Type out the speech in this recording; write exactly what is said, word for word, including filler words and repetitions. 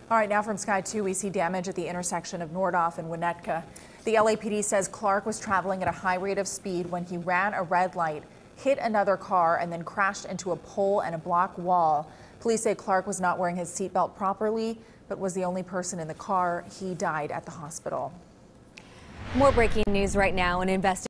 All right, now from Sky two, we see damage at the intersection of Nordoff and Winnetka. The L A P D says Clarke was traveling at a high rate of speed when he ran a red light, hit another car, and then crashed into a pole and a block wall. Police say Clarke was not wearing his seatbelt properly, but was the only person in the car. He died at the hospital. More breaking news right now. An investigation